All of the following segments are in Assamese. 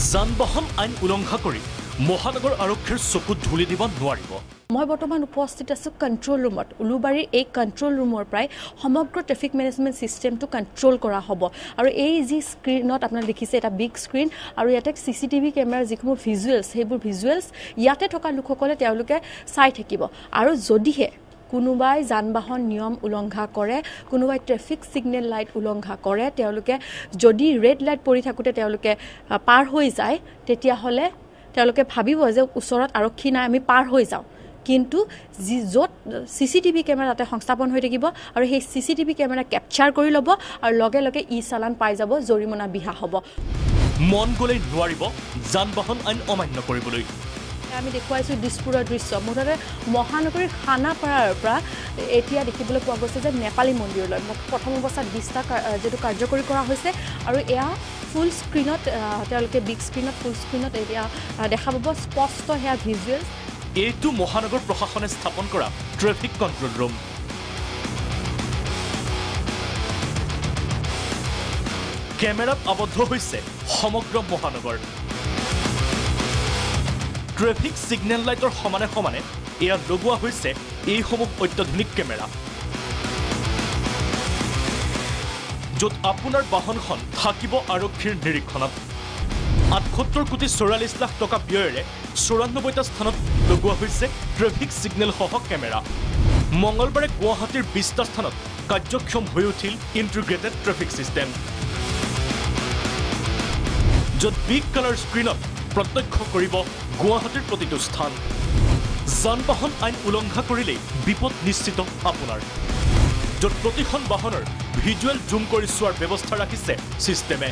যান-বাহন আইন উলংঘা কৰি মহানগৰ আৰক্ষীৰ চকুত ধুলি দিব নোৱাৰিব। মই বৰ্তমান উপস্থিত আছো কন্ট্ৰোল ৰুমত। উলুবাৰীৰ এই কন্ট্ৰোল ৰুমৰ প্ৰায় সমগ্ৰ ট্ৰেফিক মেনেজমেণ্ট সিস্টেমটো কন্ট্ৰোল কৰা হ'ব আৰু এই যি স্ক্ৰিনত আপোনালোকে দেখিছে এটা বিগ স্ক্ৰিন আৰু ইয়াতে চিচিটিভি কেমেৰাৰ যিসমূহ ভিজুৱেলছ সেইবোৰ ভিজুৱেলছ ইয়াতে থকা লোকসকলে তেওঁলোকে চাই থাকিব আৰু যদিহে কোনোবাই যান-বাহন নিয়ম উলংঘা কৰে, কোনোবাই ট্ৰেফিক সিগনেল লাইট উলংঘা কৰে, তেওঁলোকে যদি ৰেড লাইট পৰি থাকোতে তেওঁলোকে পাৰ হৈ যায়, তেতিয়াহ'লে তেওঁলোকে ভাবিব যে ওচৰত আৰক্ষী নাই, আমি পাৰ হৈ যাওঁ। কিন্তু য'ত চিচিটিভি কেমেৰা তাতে সংস্থাপন হৈ থাকিব আৰু সেই চিচিটিভি কেমেৰা কেপচাৰ কৰি ল'ব আৰু লগে লগে ই চালান পাই যাব, জৰিমনা বিহা হ'ব। মন গ'লেই নোৱাৰিব যান-বাহন আইন অমান্য কৰিবলৈ। আমি দেখুৱাইছোঁ দিছপুৰৰ দৃশ্য। মুঠতে মহানগৰীৰ খানাপাৰাৰ পৰা এতিয়া দেখিবলৈ পোৱা গৈছে যে নেপালী মন্দিৰলৈ প্ৰথম অৱস্থাত 20টা যেটো কাৰ্যকৰী কৰা হৈছে আৰু এয়া ফুল স্ক্ৰিনত তেওঁলোকে বিগ স্ক্ৰিনত ফুল স্ক্ৰিনত এতিয়া দেখা পাব স্পষ্ট সেয়া ভিজুৱেল। এইটো মহানগৰ প্ৰশাসনে স্থাপন কৰা ট্ৰেফিক কণ্ট্ৰোল ৰুম। কেমেৰাত আবদ্ধ হৈছে সমগ্ৰ মহানগৰ। ট্ৰেফিক সিগনেল লাইটৰ সমানে সমানে এয়া লগোৱা হৈছে এইসমূহ অত্যাধুনিক কেমেৰা, য'ত আপোনাৰ বাহনখন থাকিব আৰক্ষীৰ নিৰীক্ষণত। 78 কোটি 44 লাখ টকা ব্যয়েৰে 94টা স্থানত লগোৱা হৈছে ট্ৰেফিক সিগনেল সহ কেমেৰা। মঙলবাৰে গুৱাহাটীৰ 20টা স্থানত কাৰ্যক্ষম হৈ উঠিল ইণ্টিগ্ৰেটেড ট্ৰেফিক সিস্টেম, য'ত বিগ কালাৰ স্ক্ৰিনত প্ৰত্যক্ষ কৰিব গুৱাহাটীৰ প্ৰতিটো স্থান। যান-বাহন আইন উলংঘা কৰিলেই বিপদ নিশ্চিত আপোনাৰ, য'ত প্ৰতিখন বাহনৰ ভিজুৱেল জুম কৰি চোৱাৰ ব্যৱস্থা ৰাখিছে সিস্টেমে।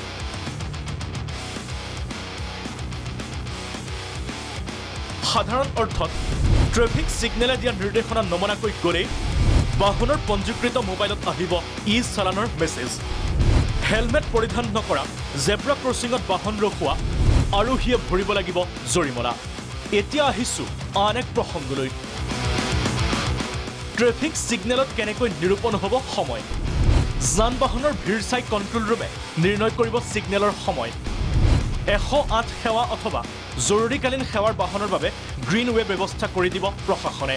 সাধাৰণ অৰ্থত ট্ৰেফিক সিগনেলে দিয়া নিৰ্দেশনা নমনাকৈ গ'লেই বাহনৰ পঞ্জীকৃত মোবাইলত আহিব ই চালানৰ মেছেজ। হেলমেট পৰিধান নকৰা, জেব্ৰা ক্ৰছিঙত বাহন ৰখোৱা, আৰোহীয়ে ভৰিব লাগিব জৰিমনা। এতিয়া আহিছোঁ আন এক প্ৰসংগলৈ। ট্ৰেফিক সিগনেলত কেনেকৈ নিৰূপণ হ'ব সময়। যান-বাহনৰ ভিৰ চাই কণ্ট্ৰোল ৰুমে নিৰ্ণয় কৰিব সিগনেলৰ সময়। 108 সেৱা অথবা জৰুৰীকালীন সেৱাৰ বাহনৰ বাবে গ্ৰীণ ৱে ব্যৱস্থা কৰি দিব প্ৰশাসনে,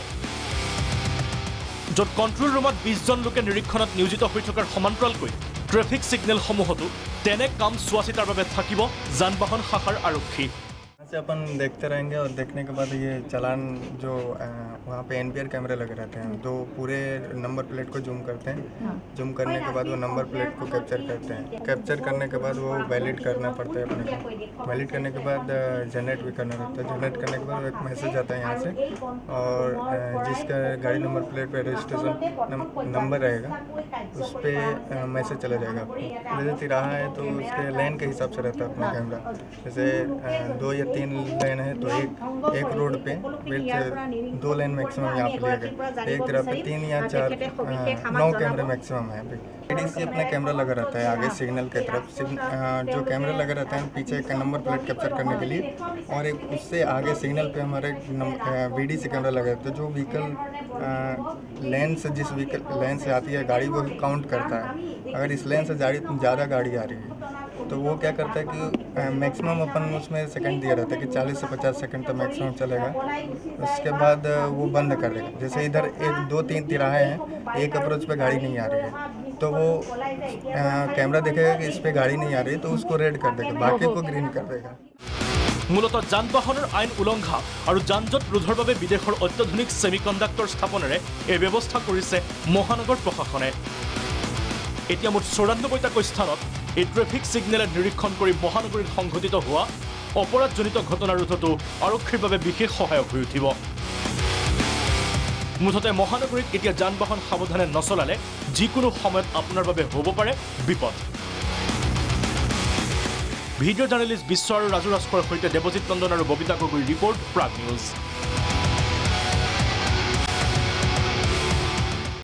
য'ত কণ্ট্ৰোল ৰুমত 20 জন লোকে নিৰীক্ষণত নিয়োজিত হৈ থকাৰ সমান্তৰালকৈ ট্ৰেফিক সিগনেলসমূহতো তেনে কাম চোৱা চিতাৰ বাবে থাকিব যান-বাহন শাখাৰ आरक्षी। से अपन देखते रहेंगे और देखने के बाद ये चालान जो वहाँ पे NPR कैमरे लगे रहते हैं, तो पूरे नंबर प्लेट को जूम करते हैं। जूम करने के बाद वो नंबर प्लेट को कैप्चर करते हैं। कैप्चर करने के बाद वो वैलिड करना पड़ता है अपने को। वैलिड करने के बाद जनरेट भी करना पड़ता है। जनरेट करने के बाद एक मैसेज आता है यहाँ से, और जिसका गाड़ी नंबर प्लेट पर रजिस्ट्रेशन नंबर रहेगा उस पर मैसेज चला जाएगा आपको। जैसे तिराहा है तो उसके लेन के हिसाब से रहता है अपना कैमरा। जैसे 2 या 3 लेन है तो एक रोड पे 2 लेन मैक्सिमम यहाँ पे लिया गया। एक तरफ पे 3 या 4 9 कैमरे मैक्सिमम है। ADC अपना कैमरा लगा रहता है आगे सिग्नल की तरफ। जो कैमरा लगा रहता है पीछे का नंबर प्लेट कैप्चर करने के लिए, और एक उससे आगे सिग्नल पे हमारे VDC कैमरा लगा रहता है। जो व्हीकल लेन से जिस व्हीकल लेन से आती है गाड़ी वो काउंट करता है। अगर इस लेन से ज़्यादा गाड़ी आ रही है तो वो क्या करता है कि मैक्सिमम अपन उसमें सेकंड दिया रहता है कि 40 से 50 सेकंड तक मैक्सिमम चलेगा। उसके बाद वो बंद कर देगा। जैसे इधर 1 2 3 तिराहे हैं, एक अप्रोच पे गाड़ी नहीं आ रही है तो वो कैमरा देखेगा कि इस पे गाड़ी नहीं आ रही तो उसको रेड कर देगा, बाकी को ग्रीन कर देगा। মূলত যান-বাহনৰ আইন উলংঘা আৰু যান-জঁট ৰোধৰ বাবে বিদেশৰ অত্যাধুনিক ছেমিকণ্ডাক্টৰ স্থাপনেৰে এই ব্যৱস্থা কৰিছে মহানগৰ প্ৰশাসনে। এতিয়া মুঠ 94টা স্থানত এই ট্ৰেফিক সিগনেলে নিৰীক্ষণ কৰি মহানগৰীত সংঘটিত হোৱা অপৰাধজনিত ঘটনা ৰোধতো আৰক্ষীৰ বাবে বিশেষ সহায়ক হৈ উঠিব। মুঠতে মহানগৰীত এতিয়া যান-বাহন সাৱধানে নচলালে যিকোনো সময়ত আপোনাৰ বাবে হ'ব পাৰে বিপদ। ভিডিঅ' জাৰ্নেলিষ্ট বিশ্ব আৰু ৰাজু ৰাজখোৱাৰ সৈতে দেৱজিৎ নন্দন আৰু ববিতা গগৈ ৰিপৰ্ট, প্ৰাগ নিউজ।